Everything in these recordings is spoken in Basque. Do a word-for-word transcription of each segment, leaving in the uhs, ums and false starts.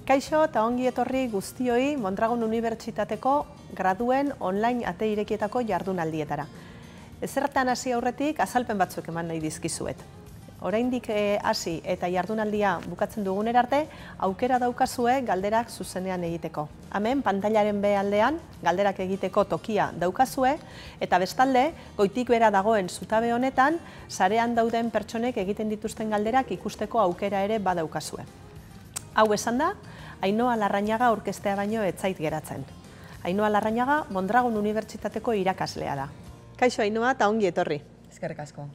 Kaixo eta ongi etorri guztioi Mondragon Unibertsitateko graduen online ate irekietako jardunaldietara. Ezertan hasi aurretik azalpen batzuk eman nahi dizkizuet. Oraindik hasi eta jardunaldia bukatzen dugunera arte, aukera daukazue galderak zuzenean egiteko. Hemen pantailaren behealdean galderak egiteko tokia daukazue eta bestalde goitik bera dagoen zutabe honetan sarean dauden pertsonek egiten dituzten galderak ikusteko aukera ere badaukazue. Hau esan da, Ainhoa Larrañaga aurkeztea baino ez zait geratzen. Ainhoa Larrañaga Mondragon Unibertsitateko irakaslea da. Kaixo Ainhoa eta ongi etorri. Eskerrik asko.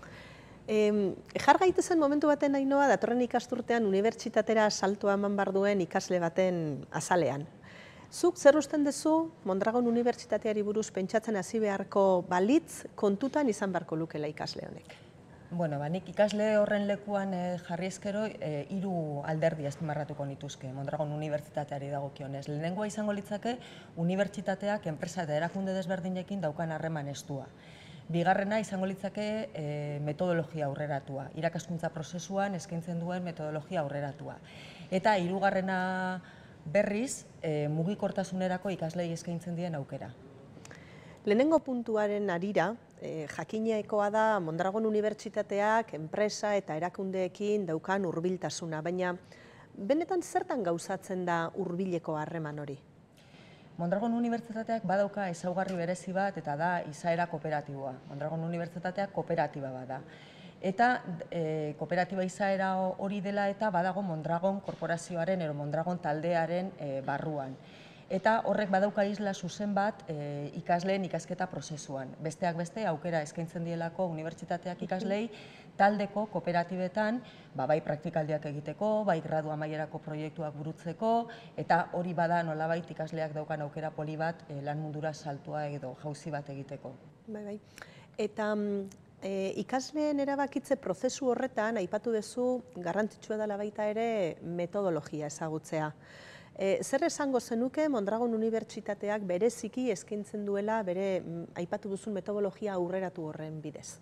E, jar gaitezen momentu baten Ainhoa datorren ikasturtean unibertsitatera saltoa eman bar duen ikasle baten azalean. Zuk zer usten duzu Mondragon Unibertsitateari buruz pentsatzen hasi beharko balitz kontutan izan beharko lukela ikasle honek? Bueno, ba, nik ikasle horren lekuan e, jarri ezkero e, hiru alderdi azpimarratuko nituzke Mondragon Unibertsitateari dagokionez. Lehenengoa izango litzake unibertsitateak enpresa eta erakunde desberdinekin daukan harreman estua. Bigarrena izango litzake e, metodologia aurreratua, irakaskuntza prozesuan eskaintzen duen metodologia aurreratua. Eta hirugarrena berriz e, mugikortasunerako ikaslei eskaintzen dien aukera. Lehenengo puntuaren harira, e, jakinekoa da Mondragon Unibertsitateak enpresa eta erakundeekin daukan hurbiltasuna, baina benetan zertan gauzatzen da hurbileko harreman hori? Mondragon Unibertsitateak badauka ezaugarri berezi bat eta da izaera kooperatiboa. Mondragon Unibertsitateak kooperatiba bat da. Eta e, kooperatiba izaera hori dela eta badago Mondragon korporazioaren edo Mondragon taldearen e, barruan. Eta horrek badauka isla zuzen bat e, ikasleen ikasketa prozesuan. Besteak beste aukera eskaintzen dielako unibertsitateak ikaslei taldeko kooperatibetan ba, bai praktikaldiak egiteko, bai gradu amaierako proiektuak burutzeko, eta hori bada nolabait ikasleak daukan aukera poli bat e, lan mundura saltua edo jauzi bat egiteko. Bai, bai. Eta e, ikasleen erabakitze prozesu horretan aipatu duzu garrantzitsua dela baita ere metodologia ezagutzea. E, zer esango zenuke Mondragon Unibertsitateak bereziki eskaintzen duela bere aipatu duzun metodologia aurreratu horren bidez?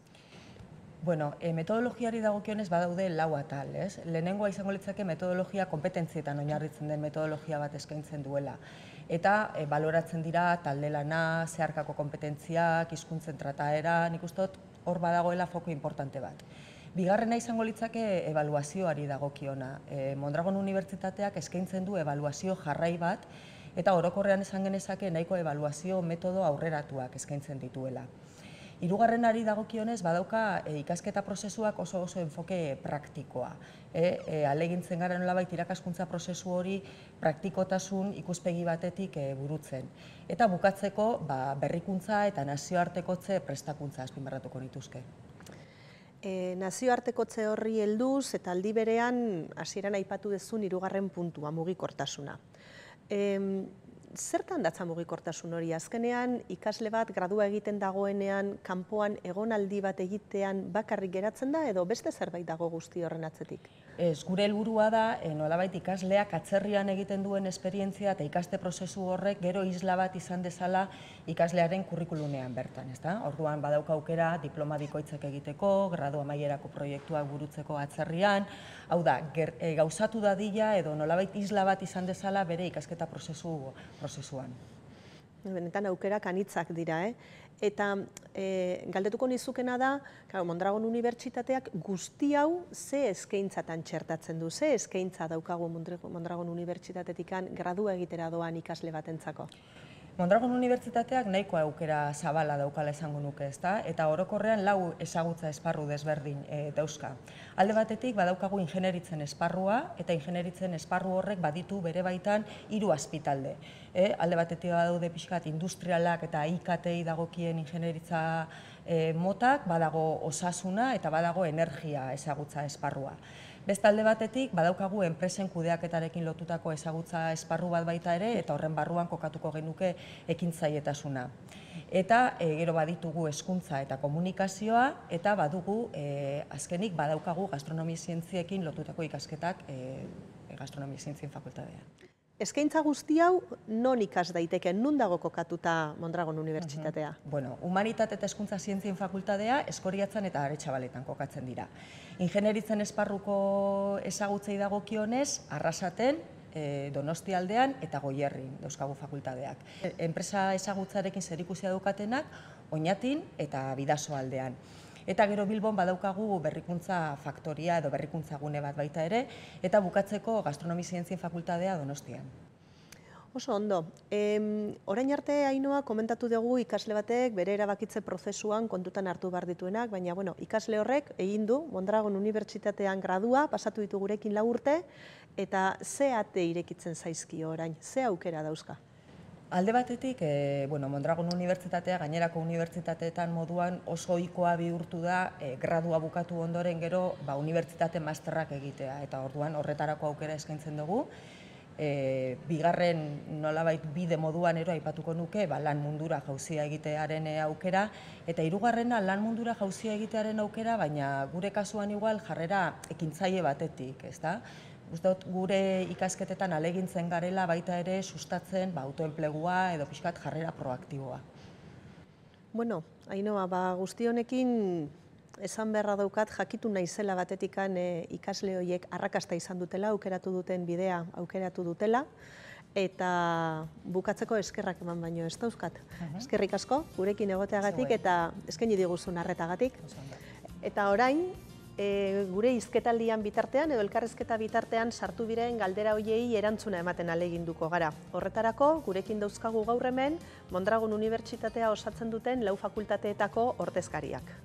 Bueno, e, metodologiari dagokionez badaude lau atal, ez? Lehenengoa izango litzake metodologia konpetentzietan oinarritzen den metodologia bat eskaintzen duela. Eta e, baloratzen dira talde lana, zeharkako konpetentziak, hizkuntzen trataera, nik uste dut hor badagoela foko importante bat. Bigarrena izango litzake ebaluazioari dagokiona. E, Mondragon Unibertsitateak eskaintzen du ebaluazio jarrai bat, eta orokorrean esan genezake nahiko ebaluazio metodo aurreratuak eskaintzen dituela. Hirugarrenari dagokionez badauka e, ikasketa prozesuak oso oso enfoke praktikoa. E, e, alegintzen gara nolabait irakaskuntza prozesu hori praktikotasun ikuspegi batetik e, burutzen. Eta bukatzeko ba, berrikuntza eta nazioartekotze prestakuntza azpimarratuko nituzke. E, nazioartekotze horri helduz eta aldi berean hasieran aipatu duzun hirugarren puntua, mugikortasuna. E, zertan datza mugikortasun hori? Azkenean ikasle bat gradua egiten dagoenean kanpoan egonaldi bat egitean bakarrik geratzen da edo beste zerbait dago guzti horren atzetik? Ez, gure helburua da e, nolabait ikasleak atzerrian egiten duen esperientzia eta ikaste prozesu horrek gero isla bat izan dezala ikaslearen kurrikulunean bertan, ezta? Orduan badauka aukera diploma bikoitzak egiteko, gradu amaierako proiektuak burutzeko atzerrian, hau da, ger, e, gauzatu dadila edo nolabait isla bat izan dezala bere ikasketa prozesu prozesuan. Benetan aukerak anitzak dira, eh? Eta e, galdetuko nizukena da, claro, Mondragon Unibertsitateak guzti hau ze eskaintzatan txertatzen du, ze eskaintza daukagu Mondragon Unibertsitatetikan gradua egitera doan ikasle batentzako? Mondragon Unibertsitateak nahiko aukera zabala daukala esango nuke, ezta? Eta orokorrean lau ezagutza esparru desberdin e, dauzka. Alde batetik badaukagu ingenieritzen esparrua eta ingenieritzen esparru horrek baditu bere baitan hiru azpitalde. E, alde batetik badaude pixkat industrialak eta I K T-i dagokien ingenieritza e, motak, badago osasuna eta badago energia ezagutza esparrua. Beste alde batetik, badaukagu enpresen kudeaketarekin lotutako ezagutza esparru bat baita ere, eta horren barruan kokatuko genuke ekintzailetasuna. Eta e, gero baditugu hezkuntza eta komunikazioa, eta badugu e, azkenik badaukagu gastronomia zientziekin lotutako ikasketak e, gastronomia zientzien fakultatean. Eskaintza guzti hau non ikas daiteke, non dago kokatuta Mondragon Unibertsitatea? Uh-huh. Bueno, Humanitate eta Hezkuntza Zientzien Fakultatea Eskoriatzan eta Aretxabaletan kokatzen dira. Ingenieritzen esparruko ezagutzei dagokionez, Arrasaten, Donostia aldean eta Goierrin dauzkagu fakultateak. Enpresa ezagutzarekin zerikusia daukatenak Oñatin eta Bidaso aldean. Eta gero Bilbon badaukagu berrikuntza faktoria edo berrikuntza gune bat baita ere, eta bukatzeko gastronomi zientzien fakultatea Donostian. Oso ondo. Orain arte, Ainhoa, komentatu dugu ikasle batek bere erabakitze prozesuan kontutan hartu behar dituenak, baina bueno, ikasle horrek egin du Mondragon Unibertsitatean gradua, pasatu ditu gurekin lau urte, eta ze ate irekitzen zaizkio orain, ze aukera dauzka? Alde batetik, bueno, Mondragon Unibertsitatea gainerako unibertsitateetan moduan oso ohikoa bihurtu da gradua bukatu ondoren gero unibertsitate masterrak egitea, eta orduan horretarako aukera eskaintzen dugu. Bigarren nolabait bide moduan ero aipatuko nuke lan mundura jauzia egitearen aukera, eta hirugarrena lan mundura jauzia egitearen aukera, baina gure kasuan igual jarrera ekintzaile batetik, ezta? Uste dut gure ikasketetan alegintzen garela baita ere sustatzen autoenplegua edo pixkat jarrera proaktiboa. Bueno, Ainhoa, guzti honekin esan beharra daukat jakitu naizela batetikan ikasle horiek arrakasta izan dutela, aukeratu duten bidea aukeratu dutela, eta bukatzeko eskerrak eman baino ez dauzkat. Eskerrik asko, gurekin egoteagatik eta eskaini diguzun arretagatik. Eta orain, gure hizketaldian bitartean edo elkarrizketa bitartean sartu biren galdera hoiei erantzuna ematen ahaleginduko gara. Horretarako, gurekin dauzkagu gaur hemen Mondragon Unibertsitatea osatzen duten lau fakultateetako ordezkariak.